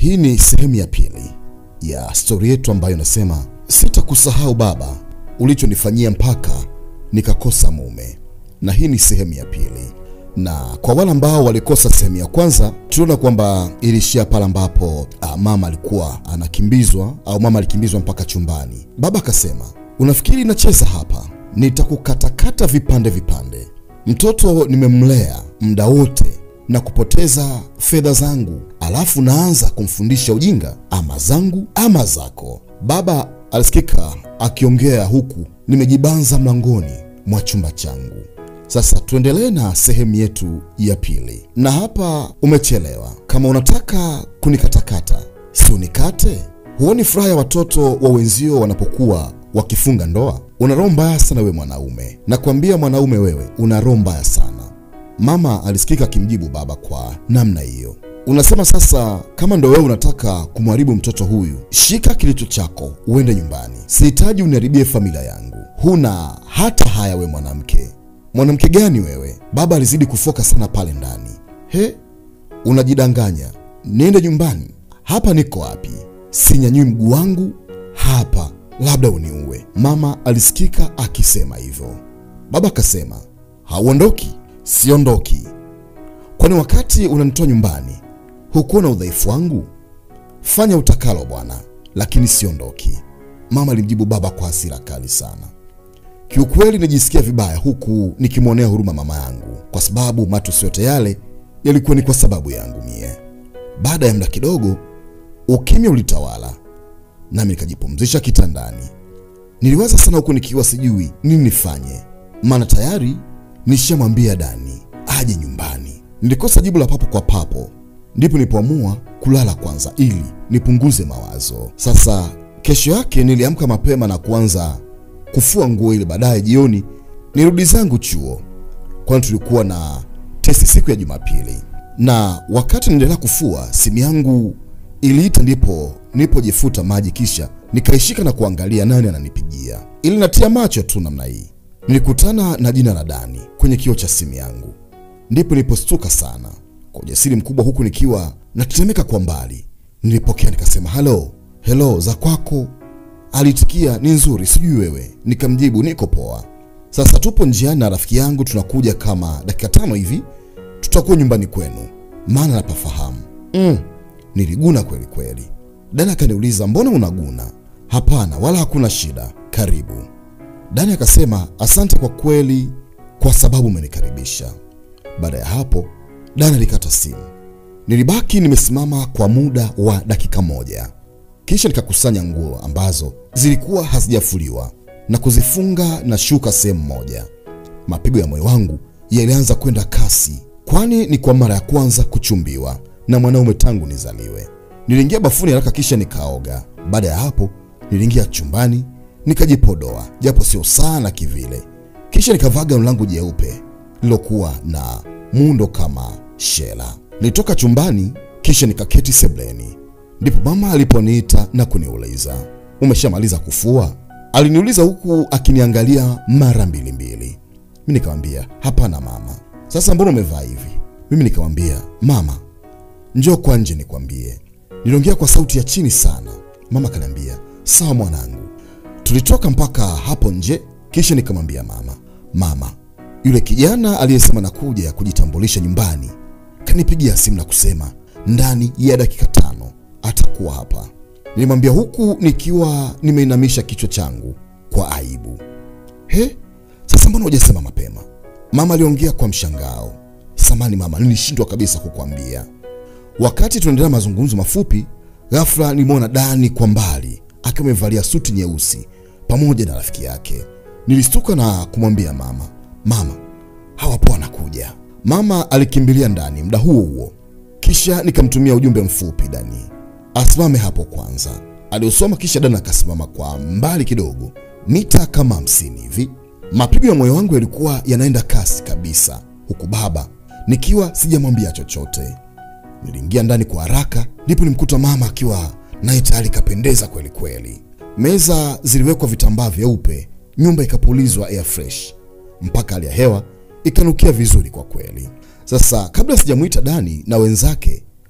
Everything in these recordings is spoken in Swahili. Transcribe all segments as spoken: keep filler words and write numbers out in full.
Hii ni sehemu ya pili ya story yetu ambayo nasema sitakusahau baba, ulichonifanyia mpaka nikakosa mume. Na hii ni sehemu ya pili. Na kwa wale ambao walikosa sehemu ya kwanza, tuliona kwamba ilishia pale ambapo ah, mama alikuwa anakimbizwa au mama alikimbizwa mpaka chumbani. Baba akasema, unafikiri nacheza hapa? Nitakukatakata vipande vipande. Mtoto nimemlea muda wote na kupoteza fedha zangu, alafu naanza kumfundisha ujinga? Ama zangu ama zako. Baba alisikika akiongea huku nimejibanza mlangoni mwa chumba changu. Sasa tuendelee na sehemu yetu ya pili. Na hapa umechelewa. Kama unataka kunikatakata, si unikate. Huoni furaha ya watoto wa wenzio wanapokuwa wakifunga ndoa? Una roho mbaya sana we mwanaume. Nakwambia mwanaume wewe, una roho mbaya sana. Mama alisikika akimjibu baba kwa namna hiyo. Unasema sasa kama ndo wewe unataka kumharibu mtoto huyu, shika kilicho chako uende nyumbani. Sihitaji uniharibie familia yangu. Huna hata haya we mwanamke. Mwanamke gani wewe? Baba alizidi kufoka sana pale ndani. He, unajidanganya. Niende nyumbani? Hapa niko wapi? Sinyanyui mguu wangu hapa, labda uniue. Mama alisikika akisema hivyo. Baba akasema, hauondoki? Siondoki. Kwani wakati unanitoa nyumbani hukuona udhaifu wangu? Fanya utakalo bwana, lakini siondoki. Mama alimjibu baba kwa hasira kali sana. Kiukweli nijisikia vibaya huku nikimwonea huruma mama yangu, kwa sababu matusi yote yale yalikuwa ni kwa sababu yangu mie. Baada ya muda kidogo, ukimya ulitawala, nami nikajipumzisha kitandani. Niliwaza sana huku nikiwa sijui nini nifanye, maana tayari nishamwambia Dani aje nyumbani. Nilikosa jibu la papo kwa papo, ndipo nilipoamua kulala kwanza ili nipunguze mawazo. Sasa kesho yake niliamka mapema na kuanza kufua nguo ili baadaye jioni nirudi zangu chuo, kwani tulikuwa na testi siku ya Jumapili. Na wakati niendelea kufua, simu yangu iliita, ndipo nilipojifuta maji kisha nikaishika na kuangalia nani ananipigia. Ili natia macho tu namna hii, nilikutana na jina la Dani kwenye kioo cha simu yangu. Ndipo nilipostuka sana. Kwa ujasiri mkubwa huku nikiwa natetemeka kwa mbali, nilipokea nikasema, "Hello, hello, za kwako?" Alitikia, "Ni nzuri, sijui wewe." Nikamjibu, "Niko poa." Sasa tupo njiani na rafiki yangu, tunakuja kama dakika tano hivi tutakuwa nyumbani kwenu, maana napafahamu. Mm, niliguna kweli kweli. Dani akaniuliza, "Mbona unaguna?" "Hapana, wala hakuna shida. Karibu." Dani akasema, "Asante kwa kweli kwa sababu umenikaribisha." Baada ya hapo, Dani alikata simu. Nilibaki nimesimama kwa muda wa dakika moja. Kisha nikakusanya nguo ambazo zilikuwa hazijafuliwa na kuzifunga na shuka sehemu moja. Mapigo ya moyo wangu yalianza kwenda kasi, kwani ni kwa mara ya kwanza kuchumbiwa na mwanaume tangu nizaliwe. Niliingia bafuni haraka kisha nikaoga. Baada ya hapo, niliingia chumbani nikajipodoa, japo sio sana kivile. Kisha nikavaa gauni langu jeupe lilokuwa na muundo kama shela. Nilitoka chumbani kisha nikaketi sebleni. Ndipo mama aliponiita na kuniuliza, "Umeshamaliza kufua?" Aliniuliza huku akiniangalia mara mbili mbili. Mimi nikamwambia, "Hapana mama." "Sasa mbona umevaa hivi?" Mimi nikamwambia, "Mama, njoo kwa nje nikwambie." Niliongea kwa sauti ya chini sana. Mama akaniambia, "Sawa mwanangu." Tulitoka mpaka hapo nje kisha nikamwambia mama, "Mama, yule kijana aliyesema nakuja kujitambulisha nyumbani kanipigia simu na kusema ndani ya dakika tano atakuwa hapa." Nilimwambia huku nikiwa nimeinamisha kichwa changu kwa aibu. "He, sasa mbona hujasema mapema?" Mama aliongea kwa mshangao. "Samani mama, nilishindwa kabisa kukuambia." Wakati tunaendelea mazungumzo mafupi, ghafla nimeona Dani kwa mbali akiwa amevalia suti nyeusi pamoja na rafiki yake. Nilistuka na kumwambia mama, "Mama, hawapo wanakuja." Mama alikimbilia ndani muda huo huo. Kisha nikamtumia ujumbe mfupi Dani asimame hapo kwanza. Aliusoma kisha Dani akasimama kwa mbali kidogo, mita kama hamsini hivi. Mapigo ya moyo wangu yalikuwa yanaenda kasi kabisa, huku baba nikiwa sijamwambia chochote. Niliingia ndani kwa haraka, ndipo nimkuta mama akiwa naye tayari kapendeza kweli kweli. Meza ziliwekwa vitambaa vyeupe, nyumba ikapulizwa air fresh, mpaka hali ya hewa ikanukia vizuri kwa kweli. Sasa kabla sijamuita Dani na wenzake,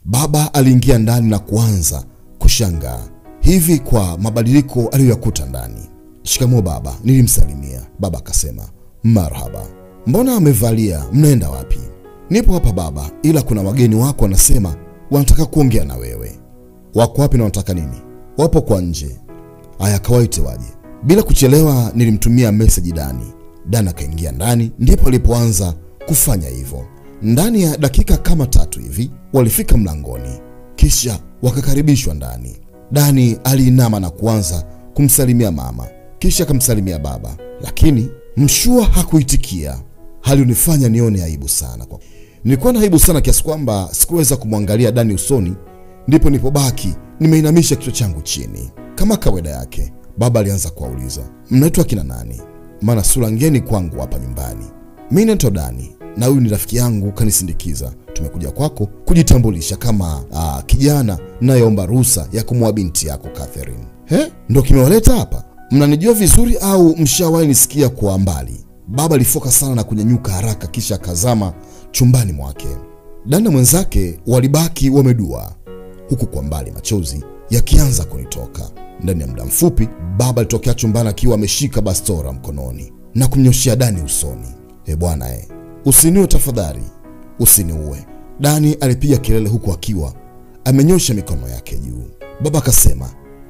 Baba aliingia ndani na kuanza kushangaa hivi kwa mabadiliko aliyoyakuta ndani. "Shikamoo baba," nilimsalimia. Baba akasema, "Marhaba. Mbona amevalia? Mnaenda wapi?" "Nipo hapa baba, ila kuna wageni wako wanasema wanataka kuongea na wewe." "Wako wapi na wanataka nini?" "Wapo kwa nje." "Aya, kawaite waje." Bila kuchelewa nilimtumia message Dani. Dani akaingia ndani, ndipo alipoanza kufanya hivyo. Ndani ya dakika kama tatu hivi walifika mlangoni, kisha wakakaribishwa ndani. Dani aliinama na kuanza kumsalimia mama, kisha akamsalimia baba, lakini mshua hakuitikia. Hali unifanya nione aibu sana. Kwa nilikuwa na aibu sana kiasi kwamba sikuweza kumwangalia Dani usoni, ndipo nilipobaki nimeinamisha kichwa changu chini. Kama kawaida yake, baba alianza kuwauliza, "Mnaitwa kina nani? Maana sura ngeni kwangu hapa nyumbani." "Mimi naitwa Dani na huyu ni rafiki yangu kanisindikiza. Tumekuja kwako kujitambulisha kama aa, kijana nayeomba ruhusa ya kumwoa binti yako Catherine." "He? Ndio kimewaleta hapa? Mnanijua vizuri au mshawahi nisikia kwa mbali?" Baba alifoka sana na kunyanyuka haraka, kisha akazama chumbani mwake. Dani na mwenzake walibaki wamedua, huku kwa mbali machozi yakianza kunitoka. Ndani ya muda mfupi baba alitokea chumbani akiwa ameshika bastora mkononi na kumnyoshia Dani usoni. "Eh bwana eh, usiniue tafadhali, usiniue." Dani alipiga kelele huku akiwa amenyosha mikono yake juu. Baba akasema,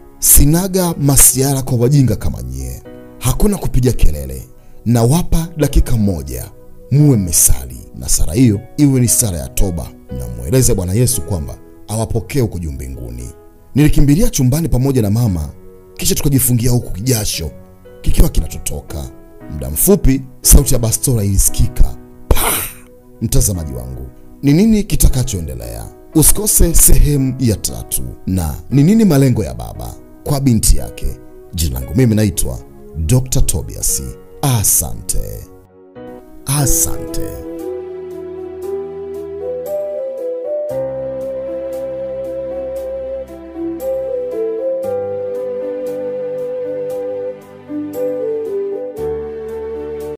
"Sinaga masiara kwa wajinga kama nyie. Hakuna kupiga kelele. Na wapa dakika moja muwe mmesali, na sala hiyo iwe ni sala ya toba, na mueleze Bwana Yesu kwamba awapokee huko juu mbinguni." Nilikimbilia chumbani pamoja na mama, kisha tukajifungia huku kijasho kikiwa kinatotoka. Muda mfupi sauti ya bastola ilisikika. Pah! Mtazamaji wangu, ni nini kitakachoendelea? Usikose sehemu ya tatu. Na ni nini malengo ya baba kwa binti yake? Jina langu mimi naitwa Doctor Tobias. Asante. Asante.